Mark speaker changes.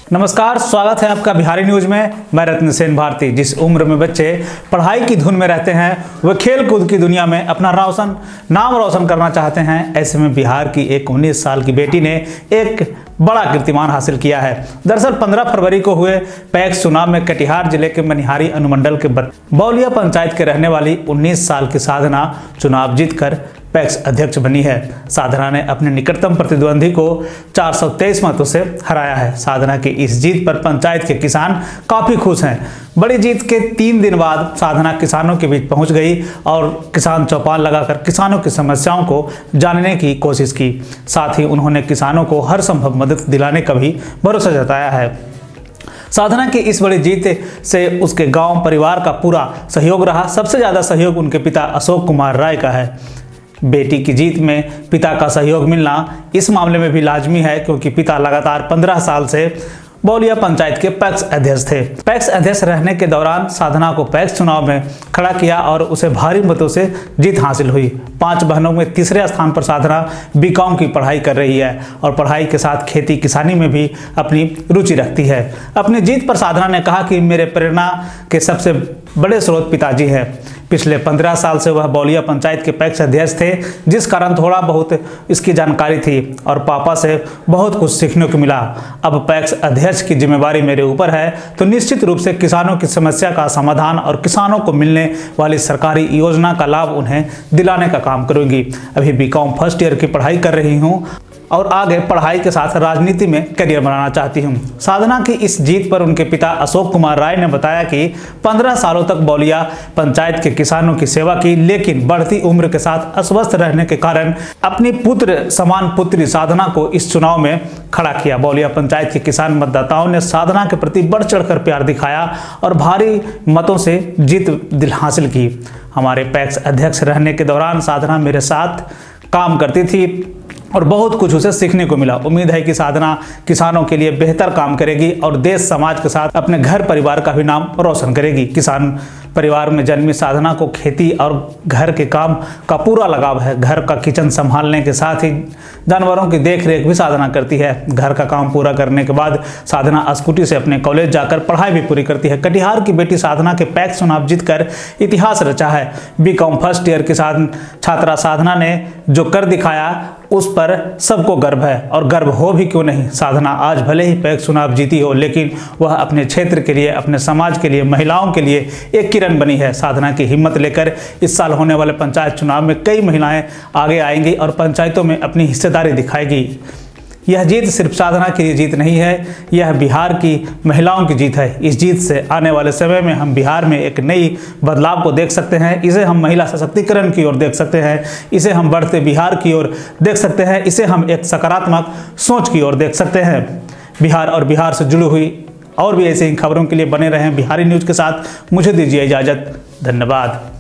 Speaker 1: नमस्कार, स्वागत है आपका बिहारी न्यूज में। मैं रत्न सेन भारती। जिस उम्र में बच्चे पढ़ाई की धुन में रहते हैं वह खेल कूद की दुनिया में अपना नाम रोशन करना चाहते हैं, ऐसे में बिहार की एक 19 साल की बेटी ने एक बड़ा कीर्तिमान हासिल किया है। दरअसल 15 फरवरी को हुए पैक्स चुनाव में कटिहार जिले के मनिहारी अनुमंडल के बौलिया पंचायत के रहने वाली 19 साल की साधना चुनाव जीतकर पैक्स अध्यक्ष बनी है। साधना ने अपने निकटतम प्रतिद्वंदी को 423 मतों से हराया है। साधना की इस जीत पर पंचायत के किसान काफी खुश हैं। बड़ी जीत के 3 दिन बाद साधना किसानों के बीच पहुंच गई और किसान चौपाल लगाकर किसानों की समस्याओं को जानने की कोशिश की। साथ ही उन्होंने किसानों को हर संभव मदद दिलाने का भी भरोसा जताया है। साधना की इस बड़ी जीत से उसके गांव परिवार का पूरा सहयोग रहा। सबसे ज्यादा सहयोग उनके पिता अशोक कुमार राय का है। बेटी की जीत में पिता का सहयोग मिलना इस मामले में भी लाजमी है, क्योंकि पिता लगातार 15 साल से बौलिया पंचायत के पैक्स अध्यक्ष थे। पैक्स अध्यक्ष रहने के दौरान साधना को पैक्स चुनाव में खड़ा किया और उसे भारी मतों से जीत हासिल हुई। 5 बहनों में तीसरे स्थान पर साधना बीकॉम की पढ़ाई कर रही है और पढ़ाई के साथ खेती किसानी में भी अपनी रुचि रखती है। अपनी जीत पर साधना ने कहा कि मेरे प्रेरणा के सबसे बड़े स्रोत पिताजी हैं। पिछले 15 साल से वह बौलिया पंचायत के पैक्स अध्यक्ष थे, जिस कारण थोड़ा बहुत इसकी जानकारी थी और पापा से बहुत कुछ सीखने को मिला। अब पैक्स अध्यक्ष की जिम्मेवारी मेरे ऊपर है, तो निश्चित रूप से किसानों की समस्या का समाधान और किसानों को मिलने वाली सरकारी योजना का लाभ उन्हें दिलाने का काम करूंगी। अभी बीकॉम फर्स्ट ईयर की पढ़ाई कर रही हूँ और आगे पढ़ाई के साथ राजनीति में करियर बनाना चाहती हूं। साधना की इस जीत पर उनके पिता अशोक कुमार राय ने बताया कि 15 सालों तक बौलिया पंचायत के किसानों की सेवा की, लेकिन बढ़ती उम्र के साथ अस्वस्थ रहने के कारण अपनी पुत्र समान पुत्री साधना को इस चुनाव में खड़ा किया। बौलिया पंचायत के किसान मतदाताओं ने साधना के प्रति बढ़ चढ़कर प्यार दिखाया और भारी मतों से जीत हासिल की। हमारे पैक्स अध्यक्ष रहने के दौरान साधना मेरे साथ काम करती थी और बहुत कुछ उसे सीखने को मिला। उम्मीद है कि साधना किसानों के लिए बेहतर काम करेगी और देश समाज के साथ अपने घर परिवार का भी नाम रोशन करेगी। किसान परिवार में जन्मी साधना को खेती और घर के काम का पूरा लगाव है। घर का किचन संभालने के साथ ही जानवरों की देखरेख भी साधना करती है। घर का काम पूरा करने के बाद साधना स्कूटी से अपने कॉलेज जाकर पढ़ाई भी पूरी करती है। कटिहार की बेटी साधना के पैक्स चुनाव जीतकर इतिहास रचा है। बीकॉम फर्स्ट ईयर की छात्रा साधना ने जो कर दिखाया उस पर सबको गर्व है, और गर्व हो भी क्यों नहीं। साधना आज भले ही पैक्स चुनाव जीती हो, लेकिन वह अपने क्षेत्र के लिए, अपने समाज के लिए, महिलाओं के लिए एक किरण बनी है। साधना की हिम्मत लेकर इस साल होने वाले पंचायत चुनाव में कई महिलाएं आगे आएंगी और पंचायतों में अपनी हिस्सेदारी दिखाएगी। यह जीत सिर्फ साधना की जीत नहीं है, यह बिहार की महिलाओं की जीत है। इस जीत से आने वाले समय में हम बिहार में एक नई बदलाव को देख सकते हैं। इसे हम महिला सशक्तिकरण की ओर देख सकते हैं, इसे हम बढ़ते बिहार की ओर देख सकते हैं, इसे हम एक सकारात्मक सोच की ओर देख सकते हैं। बिहार और बिहार से जुड़ी हुई और भी ऐसी खबरों के लिए बने रहें बिहारी न्यूज़ के साथ। मुझे दीजिए इजाज़त। धन्यवाद।